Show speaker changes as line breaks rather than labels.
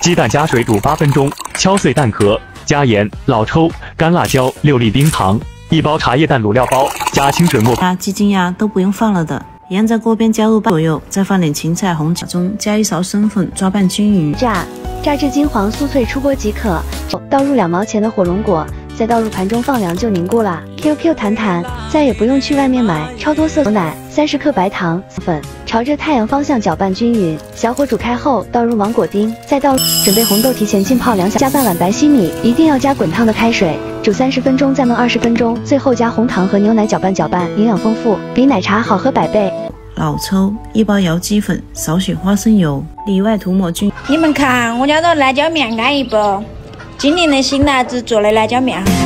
鸡蛋加水煮8分钟，敲碎蛋壳，加盐、老抽、干辣椒、6粒冰糖，1包茶叶蛋卤料包，加清水末。
鸡精呀都不用放了的。 盐在锅边加入半左右，再放点芹菜、红椒中，加1勺生粉，抓拌均匀。
炸至金黄酥脆出锅即可。倒入2毛钱的火龙果，再倒入盘中放凉就凝固啦 ，QQ 弹弹，再也不用去外面买超多色牛奶，30克白糖粉，朝着太阳方向搅拌均匀。小火煮开后，倒入芒果丁，再倒准备红豆提前浸泡2小时，加半碗白西米，一定要加滚烫的开水，煮30分钟，再焖20分钟，最后加红糖和牛奶搅拌搅拌，营养丰富，比奶茶好喝100倍。
老抽1包摇鸡粉，少许花生油，里外涂抹均。
你们看，我家的辣椒面安逸不？今年的新辣子做的辣椒面。